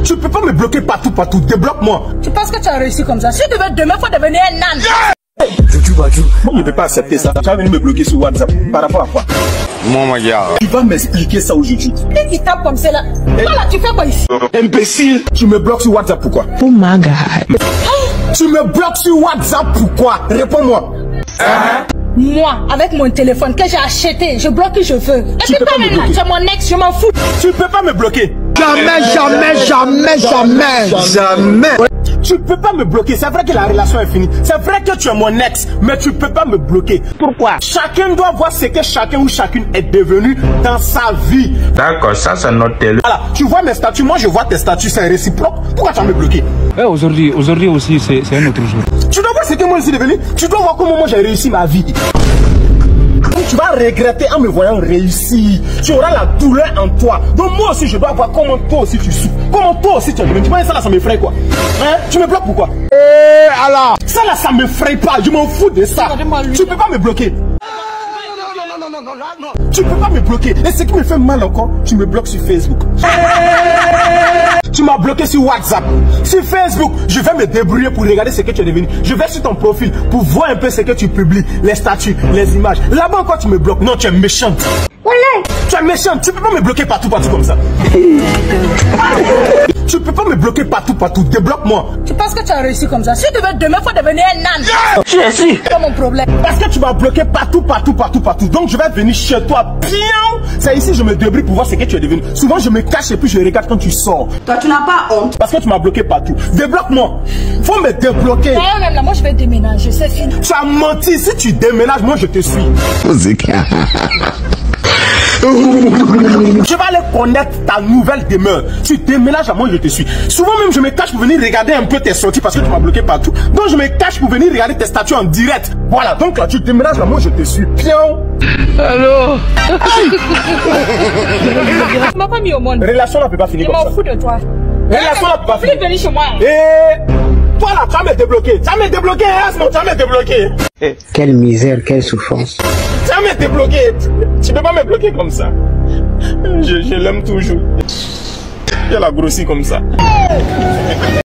Tu peux pas me bloquer partout, débloque-moi. Tu penses que tu as réussi comme ça? Si tu veux demain, faut devenir un âne. Moi, je ne peux pas accepter ça. Tu vas venir me bloquer sur WhatsApp. Par rapport à quoi? Tu vas m'expliquer ça aujourd'hui. Dès qu'il tape comme ça là, voilà, tu fais quoi ici? Imbécile! Tu me bloques sur WhatsApp, pourquoi? Oh my God. Tu me bloques sur WhatsApp, pourquoi? Réponds-moi. Moi, avec mon téléphone que j'ai acheté, je bloque qui je veux. Et Tu puis peux pas toi me même là, bloquer. tu es mon ex, je m'en fous. Tu ne peux pas me bloquer. Jamais. Tu peux pas me bloquer. C'est vrai que la relation est finie. C'est vrai que tu es mon ex, mais tu peux pas me bloquer. Pourquoi? Chacun doit voir ce que chacun ou chacune est devenu dans sa vie. D'accord, ça c'est notre télé. Voilà, tu vois mes statuts, moi je vois tes statuts, c'est réciproque. Pourquoi tu vas me bloquer? Aujourd'hui aussi, c'est un autre jour. Tu dois voir ce que moi je suis devenu. Tu dois voir comment moi j'ai réussi ma vie. Donc tu vas regretter en me voyant réussir. Tu auras la douleur en toi. Donc moi aussi je dois voir comment toi aussi tu souffres. Comment toi aussi tu es devenu. Tu vois ça là, ça m'effraie quoi. Hein? Tu me bloques pourquoi? Alors. Ça là, ça m'effraie pas. Je m'en fous de ça. Regardez-moi lui. Tu peux pas me bloquer. Tu peux pas me bloquer. Et ce qui me fait mal encore, tu me bloques sur Facebook. Tu m'as bloqué sur WhatsApp. Sur Facebook, je vais me débrouiller pour regarder ce que tu es devenu. Je vais sur ton profil pour voir un peu ce que tu publies, les statuts, les images. Là-bas encore tu me bloques. Non, tu es méchante. Tu es méchante. Tu peux pas me bloquer partout comme ça. Tu peux pas me bloquer partout. Débloque-moi. Tu penses que tu as réussi comme ça? Si tu veux demain, faut devenir un âne. Tu es ici. C'est pas mon problème. Parce que tu m'as bloqué partout. Donc je vais venir chez toi. Bien. C'est ici que je me débrouille pour voir ce que tu es devenu. Souvent je me cache et puis je regarde quand tu sors. Toi, tu n'as pas honte. Parce que tu m'as bloqué partout. Débloque-moi. Faut me débloquer. D'ailleurs, même là, moi je vais déménager, c'est fini. Tu as menti. Si tu déménages, moi je te suis. Je vais aller connaître ta nouvelle demeure. Tu déménages, moi je te suis. Souvent même je me cache pour venir regarder un peu tes sorties parce que tu m'as bloqué partout. Donc je me cache pour venir regarder tes statuts en direct. Voilà, donc là tu déménages, moi je te suis. Bien. Allô. Tu m'as pas mis au monde. Relation là peut pas finir Je comme m'en ça. fous de toi. Relation là peut pas Tu finir. es venu chez moi. Et toi là tu vas me débloquer. Tu vas me débloquer, Erasmo, tu vas me débloquer. Quelle misère, quelle souffrance. Tu vas me débloquer. Tu peux pas me bloquer comme ça. Je l'aime toujours. Elle a grossi comme ça.